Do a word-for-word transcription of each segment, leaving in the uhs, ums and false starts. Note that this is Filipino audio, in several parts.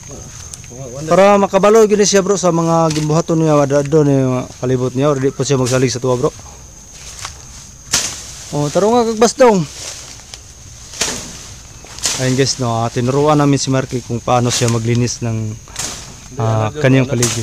Para makabalo gini siya bro sa mga gimbuhaton niya wada doon yung kalibot niya or di po siya magsalig sa tuwa bro. Oh, taro nga kagbasdong. Ayun guys no, uh, tinuruan namin si Marky kung paano siya maglinis ng uh, kanyang paligid.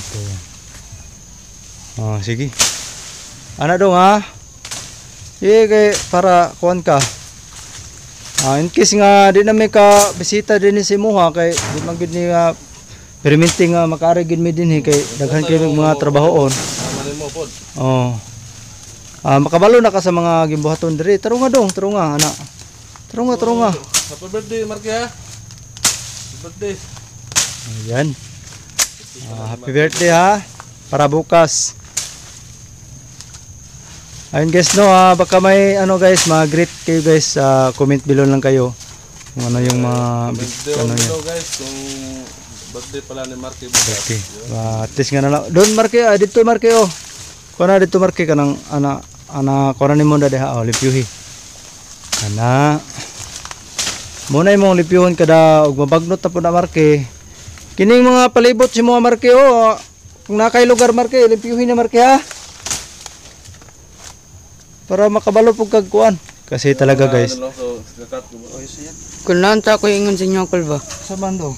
Oh, sige. Ana dong ha. Sige kay para kuan ka. Uh, in case nga di na may ka bisita din si Muha kay di man gid ni uh, perminting nga uh, makaarigid mi dinhi kay daghan kay mga trabahoon. Oh. Ah, makabalo na ka sa mga gimbuhaton diri. Taro nga dong, taro nga ana. Taro nga, taro nga. Happy birthday Marky ha. Happy birthday. Ayan. Ah, happy birthday ha. Para bukas. Ayun guys no, ah, baka may ano guys, mag-greet kayo guys, uh, comment below lang kayo. Kung ano yung mga birthday ano niya. Guys, kung birthday pala ni Marky bukas. Okay. Uh, at least nga na lang. Doon Marky, ah, dito Marky oh. Kuha na dito Marky kanang ana ana kuha ni mo na diha oh, limpyuhi. Ana. Muna imong limpyuhon kada og mabagnot ta pud na Marky. Kining mga palibot si mo Marky oh. Kung nakay lugar Marky, limpyuhin na Marky ha. Para makabalo pug kag kuan. Kasi talaga guys. Kung nanta ko ingon sa inyo ba? Sa bando.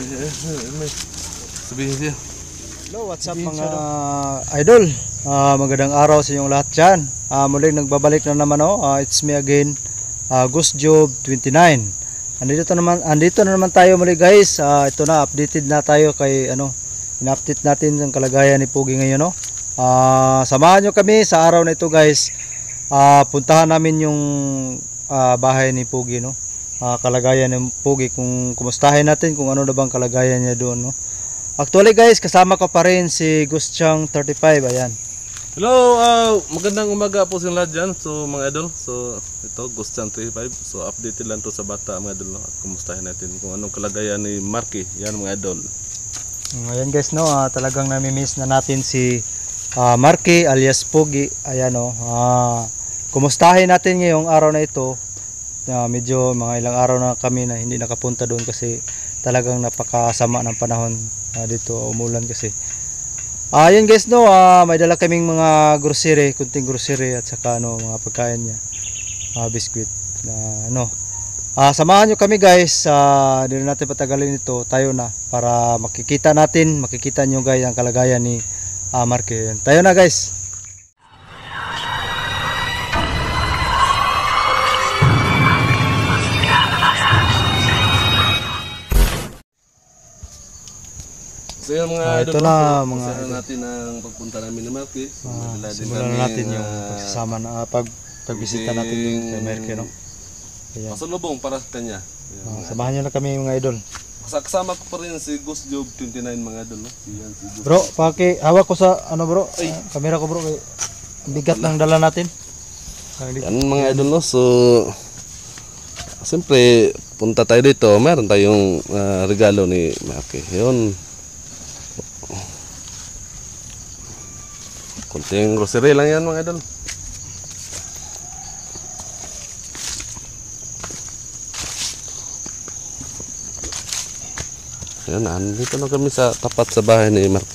Sabihin siya. Hello, what's up mga idol? Uh, magandang araw sa inyong lahat dyan. Uh, muling nagbabalik na naman oh. Uh, it's me again, uh, Ghost Job twenty-nine. Andito naman, andito na naman tayo muli guys. Uh, ito na, updated na tayo kay ano, in-update natin ang kalagayan ni Pogi ngayon no. Uh, samahan nyo kami sa araw na ito guys. Uh, puntahan namin yung uh, bahay ni Pogi no. Uh, kalagayan ng Pogi, kung kumustahin natin kung ano na bang kalagayan niya doon no. Actually guys, kasama ko pa rin si Gustchang thirty-five, ayan. Hello, uh, magandang umaga po sa lahat dyan. So mga idol, so ito Gustchang thirty-five. So updated lang to sa bata mga idol no? At kumustahin natin kung anong kalagayan ni Marky, yan mga idol. Ayan guys no, uh, talagang nami-miss na natin si uh, Marky alias Pogi, ayan no. Uh, kumustahin natin ngayong araw na ito. Uh, medyo mga ilang araw na kami na hindi nakapunta doon kasi talagang napakasama ng panahon uh, dito, umulan kasi. Ah, uh, yun guys no, uh, may dala kaming mga grocery, kunting grocery at saka ano, mga pagkain niya. Uh, biskuit na uh, ano. Ah, uh, samahan niyo kami guys, uh, hindi na natin patagalin ito, tayo na para makikita natin, makikita niyo guys ang kalagayan ni uh, Marky. Tayo na guys. So yun mga uh, idol, ito na so, mga idol natin ang pagpunta namin ni Marky. So, uh, simulan na natin yung uh, pagsasama na uh, pag pagbisita natin yung kay Marky no. Ayan. Masalubong para sa kanya. Uh, samahan niyo na kami mga idol. Kasama ko pa rin si Ghost Job twenty-nine mga idol no. Si yan, si Ghost. Bro, paki hawak ko sa ano bro, uh, kamera ko bro, kay bigat ng dala natin. Yan mga idol no. So siyempre punta tayo dito, meron tayong uh, regalo ni Marky. Yun. Kunting grocery lang yan mga idol. Ayan, nandito na kami sa tapat sa bahay ni Marky.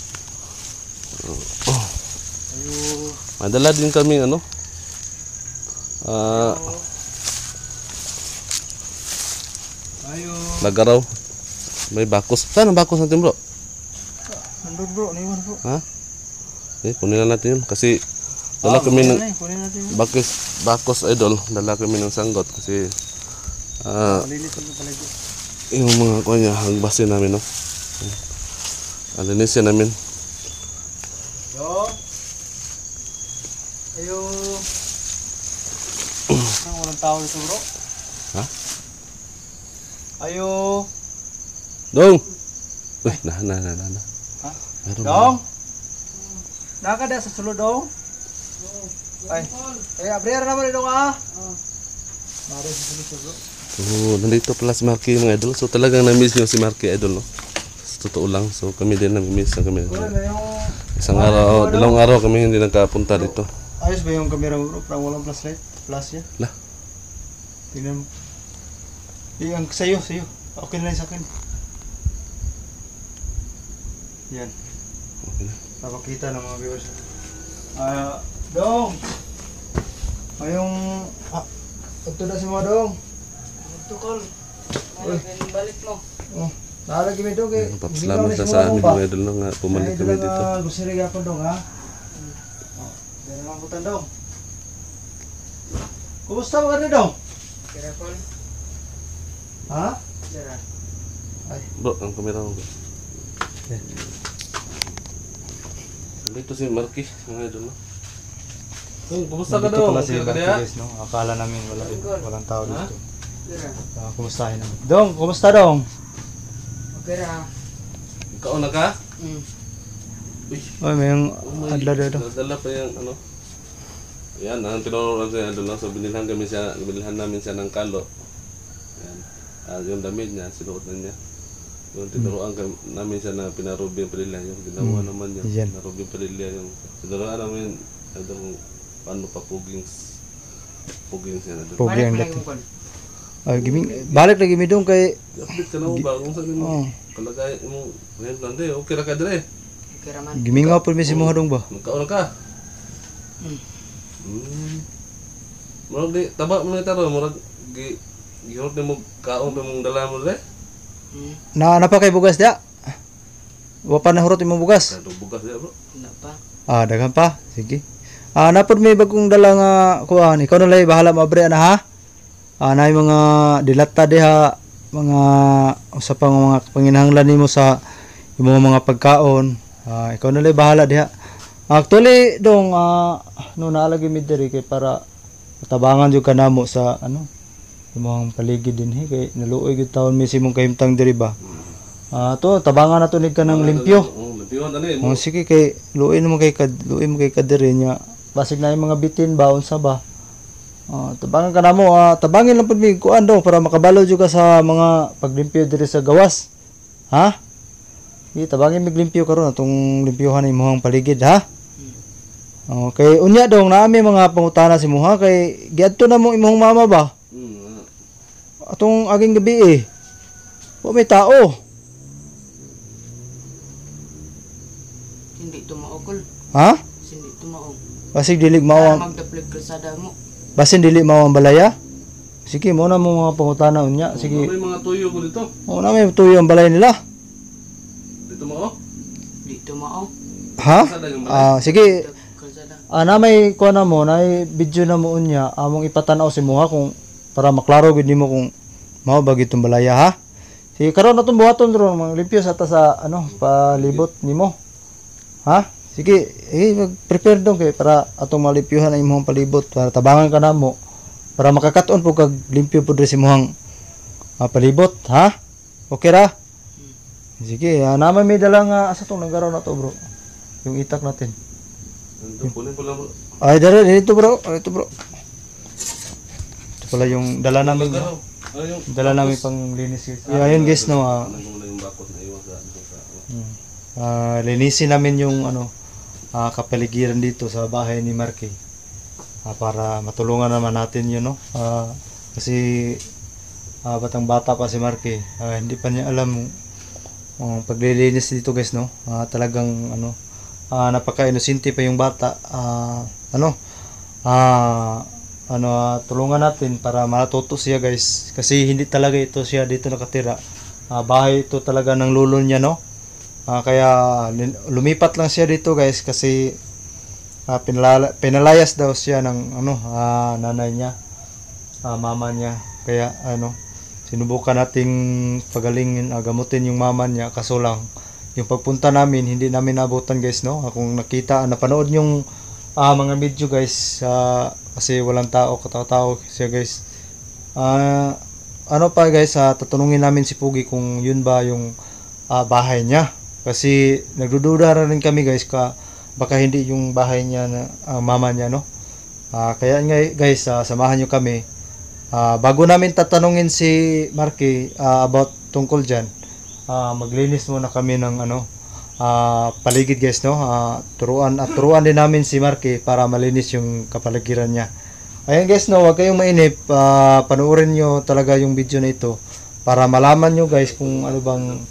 Oh. Madala din kami ano. Ah. Uh, Lagaraw. May bakos. Saan ang bakos natin bro? Nandun bro, naiwan bro. Ha? Eh, kunin na natin yun kasi dala ah, kami ng bakos, bakos idol, dala kami ng sanggot kasi uh, yung mga kuha niya, hagbasin namin no. Alinisin namin. Yo. Ayo. Ang walang tao dito bro. Ha? Ayo. Dong. Uy, na na na na. Ha? Meron Dong. Nakada sa sulod dong. Ay. Eh abrir na mo dong ah. Mare sa sulod bro. So, nandito pala si Marky mga idol. So talagang na-miss nyo si Marky idol no. Sa totoo lang. So kami din na-miss na kami. Isang araw, dalawang araw kami hindi nagkapunta dito. Ayos ba yung camera bro? Parang walang flashlight? Flash yan? Lah. Tingnan mo. Yung sa'yo, sa'yo. Okay na lang sa akin. Yan. Okay na. Papakita ng mga viewers. Ah, Dong! Ngayong... Ah, ito na si mga Dong. Tukol. Uy. Balik mo. Oh, nalagi mi Dong kay... Papasalamat na sa amin mga idol na nga pumalit kami dito. Gusto rin ako Dong ha? Oh, yan ang butan Dong. Kumusta mga rin Dong? Kira Kol. Ha? Sira. Ay. Bro, ang kamera mo. Dito si Marky, mga idol na. Hey, kumusta ka Dito daw? pala si Okay ka Marky diya? guys, no? Akala namin wala, walang tao dito. Sira. Uh, kumustahin namin. Dong, kumusta Dong? Okay ra. Ikaw na ka? Mm. Uy, Oy, may yung oh my- adla dito. Dala pa yung ano. Yan, ang tinuruan siya idol na. So binilhan kami siya, binilhan namin siya ng kalo. Yan. Ah, yung damit niya, sinuot na niya. Yung tinuruan kami, namin siya na pinarubi yung perilya. Yung ginawa Hmm. naman niya, Yan. pinarubi yung perilya. Yung tinuruan namin, idol kung paano pa puging puging siya idol. Pogi ang Balik dati. mo Kol. Ay, giming, balik lagi mi Dong kay... Update ka na mo ba? Kung saan mo Oh. kalagay mo, ngayon lang din, okay ra ka dire. Okay ra man. Gimingaw po mi si mga Dong ba? Magkaon ka. Mm. Hmm. Murag di, taba mo na taro, murag gi gihurot ni mo kaon pa mong dala mo dire. Mm. Na napa kay bugas dia? Wa pa nahurot imong bugas. Kado bugas ya bro. Wala pa. Ah, daghan pa. Sige. Ah, napod may bagong dala nga kuan. Ikaw na lay bahala mabre na ha. Ah, nay mga dilata diha, mga usa pang mga panginahanglan nimo sa imong mga pagkaon. Ah, ikaw na lay bahala diha. Actually, Dong, ah, no naalagi mi diri kay para tabangan jud kanamo sa ano imong paligid dinhi kay naluoy gyud taon mi simong kahimtang diri ba. Ah, to tabangan na to ni kanang limpyo. Oh, limpyo ani mo. Oh, sige kay luoy mo kay kad luoy mo kay kadiri nya. Basig na yung mga bitin ba unsa ba. Ah, tabangan ka namo, ah, tabangin lang pud mi kuan daw para makabalo jud ka sa mga paglimpyo diri sa gawas. Ha? Di tabangin mi limpyo karon atong limpyohan imong paligid ha. Okay, unya dong naami mga pangutana si Muha kay giadto na mo imong mama ba? Hmm. Atong aging gabi eh. Wa may tao. Hindi tumao Kol. Ha? Hindi tumao. Basig dilig Para mao ang magdaplig kalsada mo. basin dili mao ang balaya. Sige, mo na mo mga pangutana unya. Sige. May mga tuyo ko dito. Mo na may tuyo ang balay nila. Dito mo oh. Hindi tumao. Ha? Sada yung balay. Ah, sige. Kalsada. Ah, na may kuha na mo, na may video na mo unya, among ipatanaw si Muha kung para maklaro gid nimo kung mao ba gid tong balaya ha. Sige, karon natong buhaton ron mga limpyo sa ta sa ano, palibot nimo. Ha? Sige, eh mag-prepare dong kay para atong malimpyuhan ang imong palibot para tabangan ka namo para makakaton po kag limpyo pud si imong ah, palibot, ha? Okay ra? Sige, ah, naman may dala nga asa tong nanggaraw na to, bro. Yung itak natin. Ito kunin ko lang bro. Ay, dara dito, bro. Ay, ito, bro. Ito pala yung dala namin. Garaw. Ano yung Dala namin pang linis. Guys. Yeah, ayun guys, no. ah, ano mo na yung bakos na iwan sa ano sa. Hmm. Ah, linisin namin yung ano ah, kapaligiran dito sa bahay ni Marky. Ah, para matulungan naman natin yun, no. Ah, kasi ah, batang bata pa si Marky. Ah, hindi pa niya alam ang paglilinis dito, guys, no. Ah, talagang ano ah, napaka-inosente pa yung bata. Ah, ano? Ah, ano ah, tulungan natin para matuto siya, guys. Kasi hindi talaga ito siya dito nakatira. Ah, bahay ito talaga ng lulo niya, no. Ah, kaya lin- lumipat lang siya dito, guys, kasi ah, pinalala- pinalayas daw siya ng ano ah, nanay niya, ah, mama niya. Kaya ano, sinubukan nating pagalingin, ah, gamutin yung mama niya, kaso lang yung pagpunta namin hindi namin nabutan, guys, no. Kung nakita, napanood yung ah, mga video, guys, ah, kasi walang tao, katao-tao siya, guys. Ah, ano pa, guys, ah, tatanungin namin si Pugi kung yun ba yung ah, bahay niya. Kasi nagdududa rin kami, guys, ka baka hindi yung bahay niya na ah, mama niya, no. Ah, kaya nga, guys, ah, samahan niyo kami. Ah, bago namin tatanungin si Marky ah, about tungkol diyan, ah, maglinis muna kami ng ano ah, paligid, guys, no. Ah, turuan at turuan din namin si Marky para malinis yung kapaligiran niya. Ayan, guys, no, wag kayong mainip. Ah, panoorin niyo talaga yung video na ito para malaman niyo, guys, kung ano bang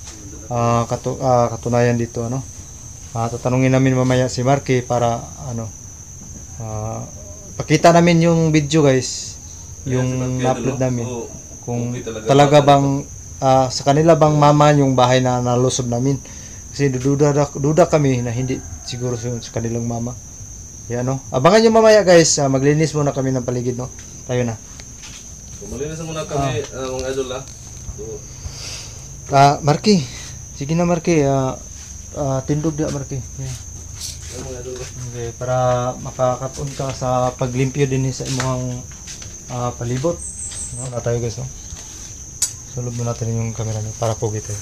ah, katu- ah, katunayan dito, ano. Ah, tatanungin namin mamaya si Marky para ano ah, pakita namin yung video guys, yung Ayan, si Marky, na-upload idol, no? namin. Oo, Kung okay talaga talaga bata bang ah, sa kanila bang mama yung bahay na nalusob namin. Kasi duda, duda kami na hindi siguro sa, sa kanilang mama. Yan, no. Abangan nyo mamaya guys, ah, maglinis muna kami ng paligid, no. Tayo na. So, malinis muna kami, ah, mga idol ha. So, Ah, Marky. Sige na Marky, ah, ah, tindog dia Marky. Yeah. ayan, mga idol no? Okay, para makakatun ka sa paglimpyo din sa imong ah, palibot. No, na tayo guys, no. Sulod mo natin yung camera niyo para pogi tayo.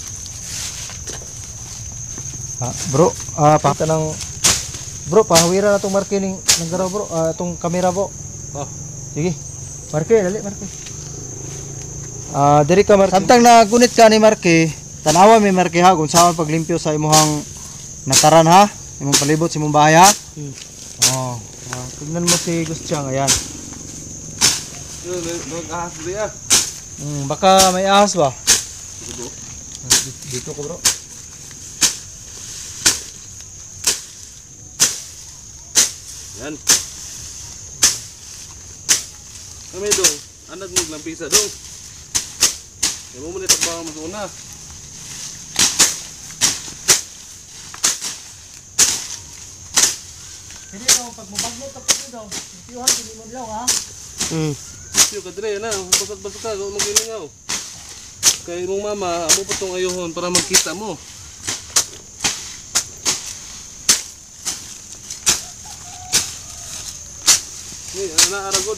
Ah, bro, ah, pakita ng bro, pahawira na tong Marky ning nanggaraw bro, ah, tong camera bro. Oh. Sige. Marky, dali Marky. Ah, diri ka Marky. Samtang nagunit ka ni Marky, tanawa mi Marky ha kung saan paglimpyo sa imong nataran ha, imong palibot sa imong bahay ha. Hmm. Oh, ah, tignan mo si Gustyang, ayan. Yun, doon ahas diya. Hmm, baka may ahas ba? Dito. Dito ko bro. Yan. Kami dong, anak mo lang pisa dong. Kaya mo muna trabaho mo una. Hindi daw, pag mabagnot ka pag daw, itiwan, hindi mo daw ha. Hmm. Sisiyo ka dire na, basag-basag ka, huwag magilingaw. Kaya mong mama, amo pa tong ayohon para magkita mo. Ni, ano na aragod.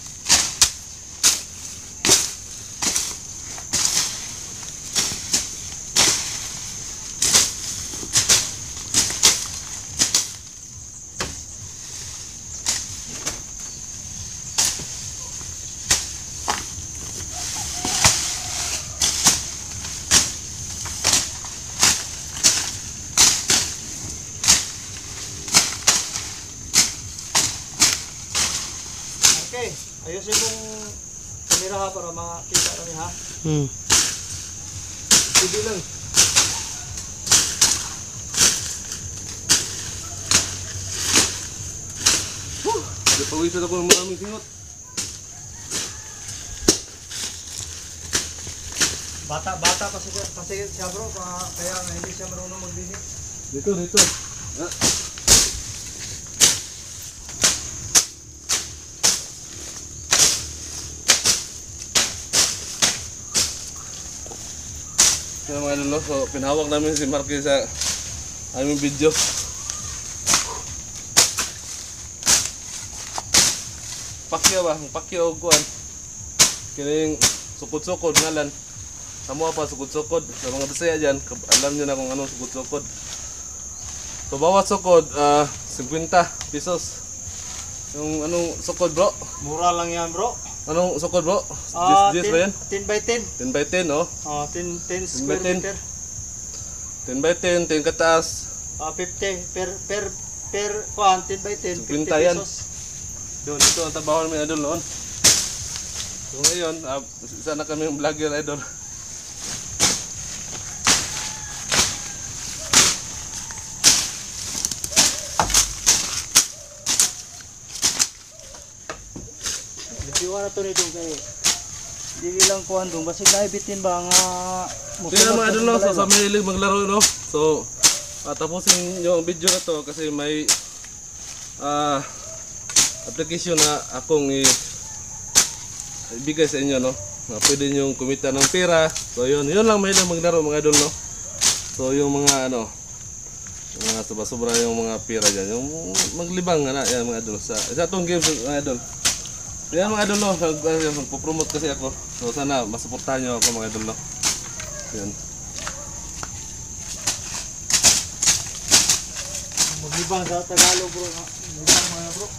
Okay, ayusin mong kamera ha para makita kami ha. Hmm. Sige lang. Di pawisan ako ng maraming singot. Bata, bata pa siya, kasi siya bro, pa, kaya nga hindi siya marunong maglinis. Dito, dito. Ah. Kaya mga idol, no? So pinahawak namin si Marky sa aming video. Pakya ba? Ang pakya o kuhan. Kining sukod-sukod ngalan. Samo pa sukod-sukod. Sa mga Bisaya dyan, alam nyo na kung anong sukod-sukod. So bawat sukod, ah, fifty pesos. Yung anong sukod bro? Mura lang yan bro. Anong sukod bro? Ah, This, this ba yan? ten by ten. ten by ten, oh. Ah, ten, ten ten by square ten. meter. ten by ten, ten kataas. Ah, fifty per per per kuan ten by ten, fifty fifty yan. pesos. Doon, ito ang trabaho namin idol noon. So ngayon, ah, isa na kami yung vlogger idol. Bitiwan na to ni dong kay dili lang kuan dong basig na ibitin ba nga Tingnan mga idol no, so sa mahilig maglaro no. So, ah, tapusin yung video na to kasi may ah application na akong i ibigay sa inyo no. Na pwede nyo kumita ng pera. So yun, yun lang mahilig maglaro mga idol no. So yung mga ano, yung mga sobra-sobra yung mga pera dyan, yung maglibang na yan mga idol sa isa tong game mga idol. Yan mga idol no, nag- uh, magpo-promote kasi ako. So sana masuportahan nyo ako mga idol no. Yan. maglibang sa Tagalog bro. Maglibang mga bro.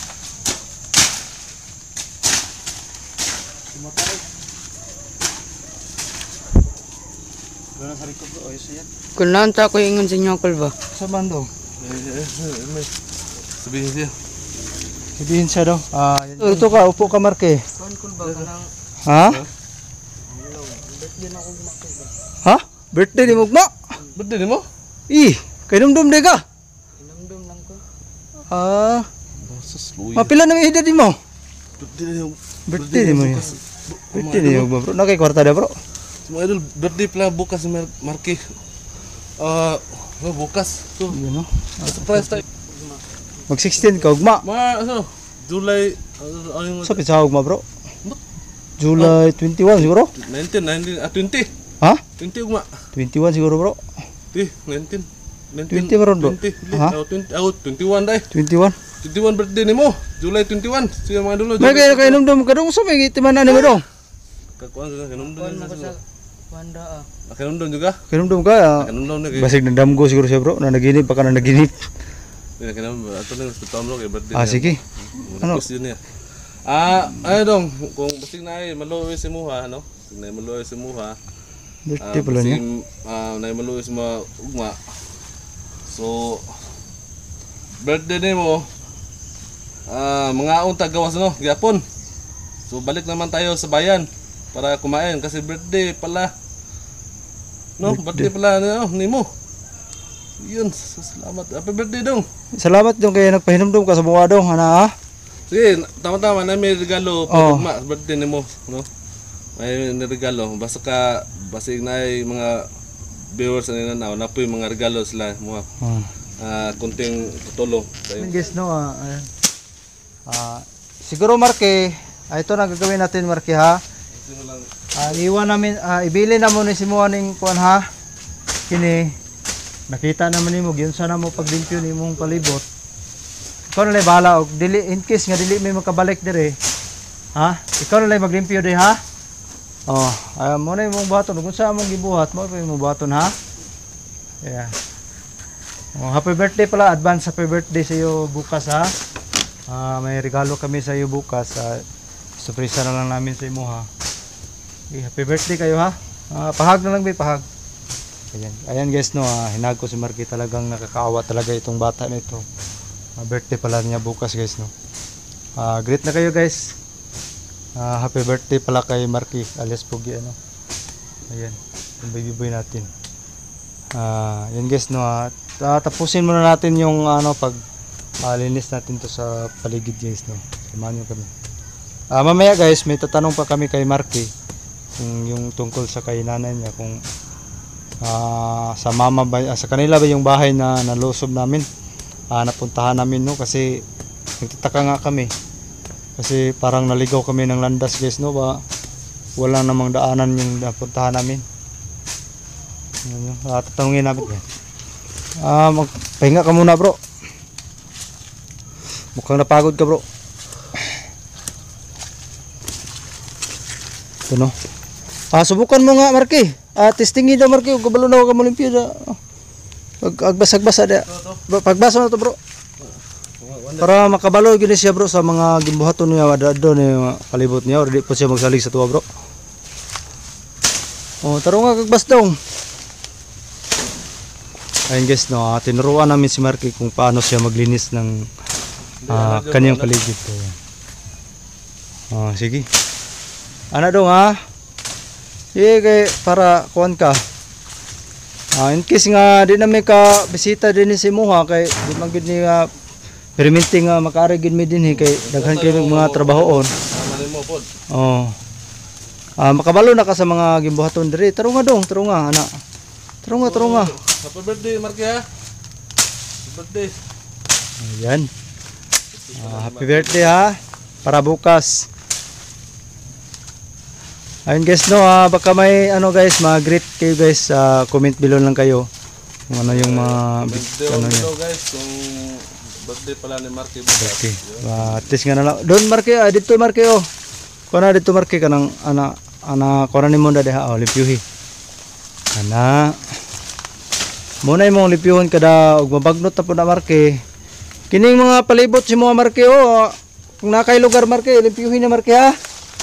Sumatay. Gana sa likod bro, ayos yan. Kung nanta ko ingon sa inyo kol ba? Sa bandong. Eh, eh, eh, may sabihin siya. Sabihin siya daw. Ah, yan. Ito ka, upo ka Marky. Kuan kol ba kanang Ha? din ako gumakit ba? Ha? Birthday ni Mugma. Birthday mo? Ih, kay dumdum de ka. Inumdum lang ko. Ah, Sus, luya. mapila na edad ni mo? Birthday mo. Birthday ni mo. Birthday ni Mugma bro. Nakay kwarta da bro. Mga idol, birthday pala bukas ni Mar- Marky. Ah, uh, bukas. So, Yun no. surprise tayo. Mag sixteen ka ugma. Mga ano, July ano ano yung Sa pizza ugma bro. July twenty-one siguro? nineteen, nineteen, ah twenty. Ha? twenty ugma. twenty-one siguro bro. Di, nineteen. twenty meron bro. twenty. Ha? Oh, twenty. Oh, twenty-one dai. twenty-one. twenty-one birthday nimo. July twenty-one. Sige mga idol. May kaya kay numdum ka dong sa may timanan ni mo dong. Kakuan ka kinumdum. Kuan mo ko sa Wanda ah. Kinumdum juga. Kay numdum ka. ah, Kinumdum na kay. Basig nagdamgo siguro siya bro. Na naginip pa ka na naginip. Hindi kinumdum. Ato na hospital mo kay birthday. Ah sige. Ano? Ano? Yun niya. Ah, ano dong, kung basig na ay maluoy si Muha, no? Basig na ay maluoy si Muha. Birthday pala niya. Ah, na ay maluoy si mga ugma. So, birthday nimo. Ah, mga unta gawas no, gyapon. So balik naman tayo sa bayan para kumain kasi birthday pala. No, birthday, pala no, nimo. Yun, salamat. Happy birthday dong. Salamat dong kay nagpahinumdum ka sa buwa dong. Ana ha? Sige, tama-tama na may regalo Oh. pag ma birthday nimo, no? May regalo. Basta ka basig na ay mga viewers na nanaw na po yung mga regalo sila mga Oh. ah, kunting tutulong. Tayo. Guys no ah. ayan. Ah, siguro Marke, ah, ito na gagawin natin Marke ha. Ah, iwan namin ah, ibili na mo ni simuan ning kuan ha. Kini nakita naman nimo gyud sana mo paglimpyo nimong palibot. Ikaw na lang bahala og dili in case nga dili may makabalik dire. Ha? Ikaw na lang maglimpyo dire ha. Oh, ay mo na imong baton kung sa among gibuhat mo pa imong baton ha. Yeah. Oh, happy birthday pala, advance happy birthday sa iyo bukas ha. Ah, may regalo kami sa iyo bukas. Uh, surpresa na lang namin sa imo ha. Okay, happy birthday kayo ha. Ah, pahag na lang bay pahag. Ayan. Ayan guys no, ah, hinag ko si Marky, talagang nakakaawa talaga itong bata nito. Ah, birthday pala niya bukas guys no. Ah, greet na kayo guys. Ah, happy birthday pala kay Marky alias Pugi ano. Ayan, yung baby boy natin. Ah, yan guys no. Ah, tapusin muna natin yung ano pag ah, linis natin to sa paligid guys no. Samahan niyo kami. Ah, mamaya guys, may tatanong pa kami kay Marky kung yung tungkol sa kay nanay niya kung ah, sa mama ba, ah, sa kanila ba yung bahay na nalusob namin. Ah, napuntahan namin no kasi nagtataka nga kami. Kasi parang naligaw kami ng landas guys no ba. Wala namang daanan yung napuntahan namin. Ano, ah, tatanungin namin yan. Ah, magpahinga ka muna bro. Mukhang napagod ka bro. Ito no. Ah, subukan mo nga Marky. Ah, testingin daw Marky, ug kabalo na ka mo limpyo da. Pag agbasag-basa da. Pagbasa na to bro. Para makabalo gyud siya bro sa mga gimbuhaton niya adto ni palibot niya, or di po siya magsalig sa tuwa bro. Oh, taro nga kagbas dong. Ayun guys no, ah, tinuruan namin si Marky kung paano siya maglinis ng ah, kanyang paligid. Oh, sige. Ana dong ha. Sige kay para kuan ka. Ah, in case nga di na may ka bisita din si Muha kay di man gid ni nga permitting nga makaari gid mi dinhi kay daghan kay mga trabahoon. Tama nimo pod. Oh. Ah, makabalo na ka sa mga gimbuhaton diri. Taro nga dong, taro nga ana. Taro nga, taro nga. Happy birthday Marky ha. Happy birthday. Ayan. Ah, happy birthday ha. Para bukas. Ayun guys no, ah, baka may ano guys, mag-greet kayo guys, ah, comment below lang kayo kung ano yung mga Birthday ano niya. hello guys, kung birthday pala ni Marky bukas. Okay. Ah, at least nga na lang. Doon Marky, ah, dito Marky oh. Kuha na dito Marky kanang ana ana kuha na nimo diha oh, limpyuhi. Ana. Muna imong limpyuhon kada og mabagnot ta pud na Marky. Kining mga palibot si mo Marky oh. Kung nakay lugar Marky, limpyuhin na Marky ha.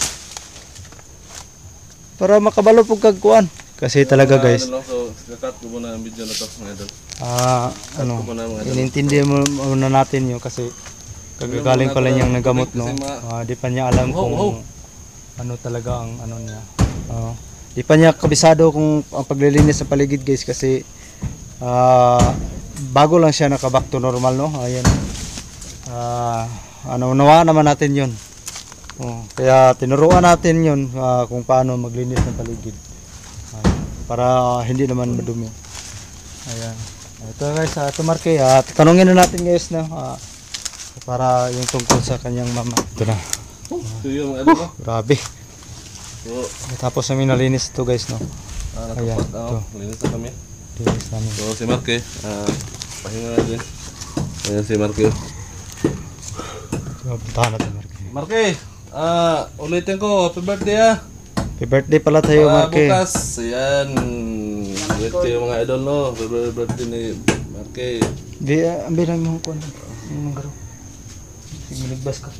Para makabalo pug kag kuan. Kasi talaga guys. Ano, so, cut ko muna ang video na to mga idol. Ah, ano. ko muna, mga idol. Inintindi mo muna natin 'yo kasi kagagaling pala niyang nagamot no. Kasi ma- Ah, di pa niya alam Oh, kung oh. ano talaga ang ano niya. Oo. Di pa niya kabisado kung ang paglilinis sa paligid guys kasi ah, bago lang siya naka back to normal no. Ayan. Ah, ano nawa naman natin 'yon. Oh, kaya tinuruan natin 'yon ah, kung paano maglinis ng paligid. Ah, para hindi naman madumi. Ayan. Ito guys, uh, ito Marky, uh, tanungin na natin guys na uh, para yung tungkol sa kanyang mama. Ito na. Ito yung ano ba? Grabe. So, Tapos namin nalinis ito guys no. ah, Ayan, nakapag, oh, linis na kami. Linis namin. So, si Marky, ah, pahinga na din. Ayan si Marky. Puntahan natin Marky. Marky, ah, ulitin ko, happy birthday ah. Happy birthday pala tayo Ah, Marky. bukas, ayan. Birthday yung mga idol no. Happy birthday ni Marky. Di, uh, ambil lang yung kuwan. Yung garo. Sige, nagbas ka.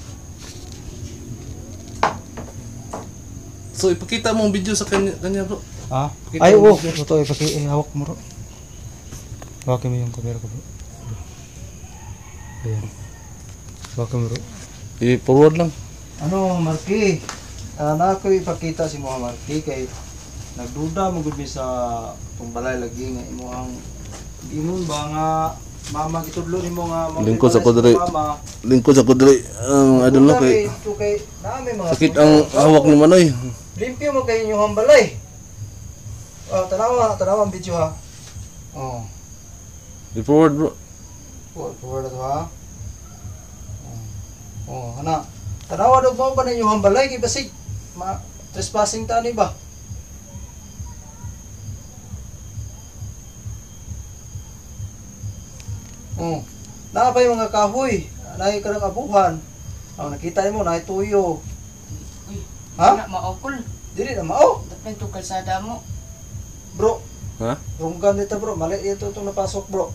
So, ipakita mo ang video sa kanya, kanya bro. Ah? Pakita Ay, mo. oo. Ito, ipaki, eh, hawak mo ro. Hawakin mo yung camera ko bro. Ayan. Hawakin mo ro. I-forward lang. Ano, Marky? Uh, na ako ipakita si mga Marky kay nagduda mo gud mi sa tumbalay lagi nga imuhang ingon ba nga mama gitudlo nimo nga mga Lingkod sa ibalay kudre. mama. Lingkod sa kudri. Ang idol no kay Ito kay naami mga sakit ang hawak ni Manoy. limpyo mo kay inyong balay. Oh, tanawa, tanawa ang video ha. Oh. I-forward bro. Forward, forward ato ha. Oh, oh ana. Tanawa daw mo ba ninyo ang balay kay basig ma trespassing ta ni ba? Oh. Na pa yung mga kahoy, naay ka ng abuhan. Oh, nakita mo naay tuyo. Uy, Ha? na maokol. Dili na mao. Dapat ito kalsada mo. Bro, Ha? runggan dito bro, mali ito itong napasok bro.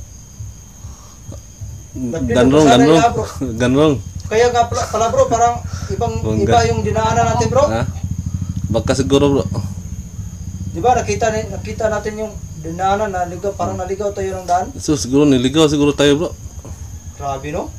Ganrong, ganrong. Ganrong. Kaya nga pala, pala bro, parang ibang Runggan. iba yung dinaanan natin bro. Ha? Baka siguro bro. Di ba nakita ni- nakita natin yung dinaanan na ligaw, parang naligaw tayo ng daan. So siguro niligaw siguro tayo bro. Grabe no?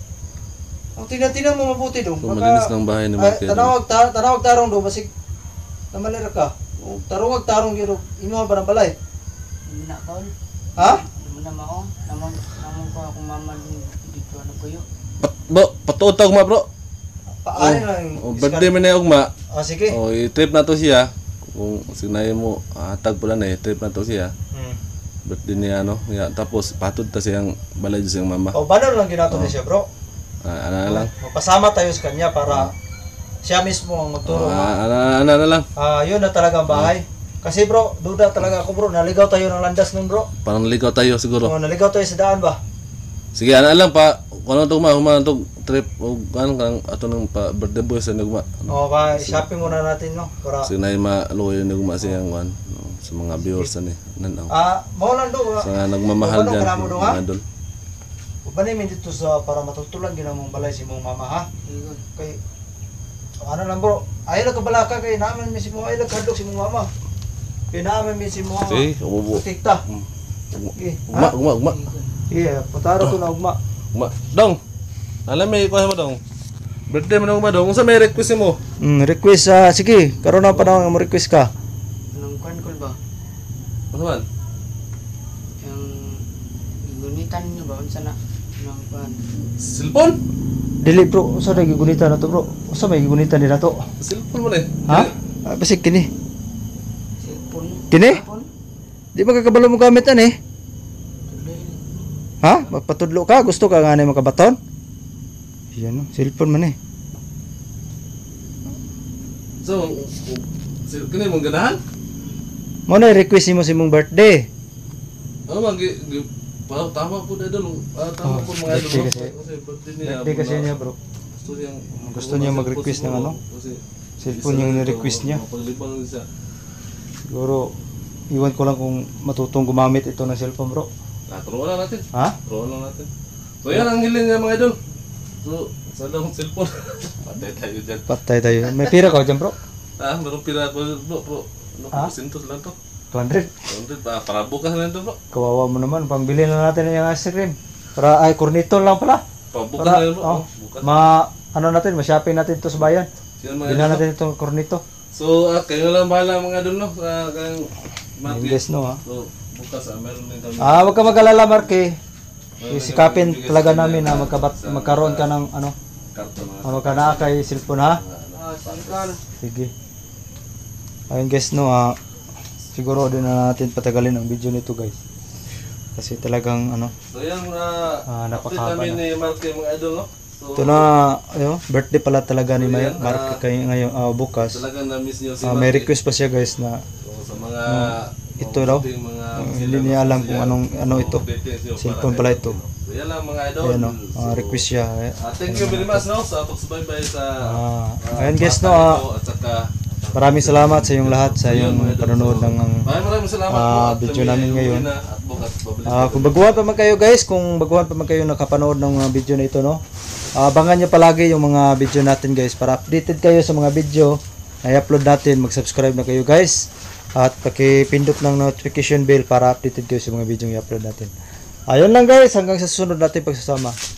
Ang tingnan-tingnan mo mabuti dong. So malinis ng bahay ni Ay, Marky. tanawag ta tanawag tarong do basig namalira ka. O, tarong tarong gyud imo ba ng balay? Hindi na kaol. Ha? Hindi na mao. Namon namon ko akong mama dito ano ko yo. Pat, bro, patuod ta ugma bro. Paano na yung Oh, birthday man na ugma. Ah, sige. Oh, i-trip na to siya. Kung sinay mo hatag pala na i-trip na to siya. Hmm. Birthday niya ano. Ya, tapos patud ta siyang balay sa siyang mama. O, bano lang ginato ni siya bro? Ah, ana na lang. Mapasama tayo sa kanya para siya mismo ang magturo. Ah, ana, ana na lang. Ah, yun na talaga ang bahay. Kasi bro, duda talaga ako bro, naligaw tayo ng landas nun bro. Parang naligaw tayo siguro. O, naligaw tayo sa daan ba? Sige, ana lang pa. Kung ano to ma, humana to trip o kan kang ato nang pa birthday boy sa nagma. O, pa, shopping muna natin no. Para, Kasi na maluoy yung nagma siyang wan sa mga viewers ani. Nan ang. ah, mo lang do. Sa nga nagmamahal Ano diyan. ka na mo do, ha? mga idol. Ubanay min dito sa para matutulan ginamong balay si mong mama ha. Igon. Kay ano lang bro, ayaw lang kabalaka kay naman mi si mong ayaw lang kadlok si mong mama. Kay naman mi si mong mama. Okay, umubo. Tikta. Mm. Okay. Ugma, ugma, ugma. Igon. Iya, putaro to na ugma. Ugma. Dong. Alam may kuha mo dong. Birthday mo na ugma dong. Unsa may request mo? Mm, request ah, sige, karon na pa na mo request ka. Anong kwan ko ba? Ano man? Yung gunitan niyo ba unsa na? Anong kwan? Cellphone? Dili bro, usa na gigunita na to bro. Usa may gigunita nila to. Cellphone mo na eh. Ha? Ah, basig kini. Cellphone. Kini? Cellphone? Di ba kakabalo mo gamit ani? Tuloy. Ha? Magpatudlo ka? Gusto ka nga na makabaton? Yan no, cellphone man eh. So, sil kini mong ganahan? Mo na request mo si mong birthday. Ano man gi, gi pa tama po na idol. Ah, tama Oh, po mga idol. birthday no? kasi. Kasi birthday niya. Birthday kasi muna- niya bro. Gusto niyang Gusto niya mag-request ng ano? Kasi Cellphone isa yung rin ni-request to, niya. mapaglibang din siya. Siguro, iwan ko lang kung matutong gumamit ito ng cellphone bro. Ah, turuan lang natin. Ha? Turuan lang natin. So yan ang hiling niya mga idol. So, sa daw cellphone. Patay tayo dyan. Patay tayo. May pira ka dyan bro? Ah, meron pira ko bro, bro. Ano Ah? ko sintos lang to. two hundred. Hundred pa para bukas lang to bro. Kawawa mo naman. Pambili na natin yung ice cream. Para ay cornito lang pala. Pa bukas Para, lang bro. oh, Oh, bukas. ma, ano natin, ma-shopping natin to sa bayan. Yan mga Bilhan idol. natin itong cornito. So, ah, kayo lang bahala mga idol, no? Uh, kang Ayun guys no ha. So, bukas ah, meron din kami. Ah, wag ka mag-alala Marky. Meron din Isikapin kami talaga bibigay sa namin inyo na magkabat, sa magkaroon ka mga ng ano, karton na. ano ka na kay cellphone ha. Ah, sangkal. Sige. Ayun guys no ha. Siguro din na natin patagalin ang video nito guys. Kasi talagang ano, So, yan, uh, Ah, update napakahaba namin na. ni Marky mga idol, no? So, ito na, ayo, birthday pala talaga ni So, May yan, Marky ah, kay ngayon ah, bukas. talagang na-miss niyo si Ah, may Marky. request pa siya guys na So, sa mga ito daw. mabuting mga Ah, hindi niya alam kung anong- ano ito. Cellphone pala ito. So, yan lang mga idol. Ayan no, So, ah, request siya. eh. ah, thank you very much, no? Sa pagsubaybay sa Ah, ah, ayun guys no, bata ah, ito, at saka maraming salamat sa inyong lahat sa iyong panonood ng maraming maraming salamat ah, po at video kami namin uuwi ngayon. na at bukas babalik Ah, ulit. kung baguhan pa man kayo guys, kung baguhan pa man kayo nakapanood ng mga video na ito no. ah, abangan niyo palagi yung mga video natin guys para updated kayo sa mga video na i-upload natin. Mag-subscribe na kayo guys at paki-pindot ng notification bell para updated kayo sa mga video na i-upload natin. Ayun lang guys, hanggang sa susunod natin pagsasama.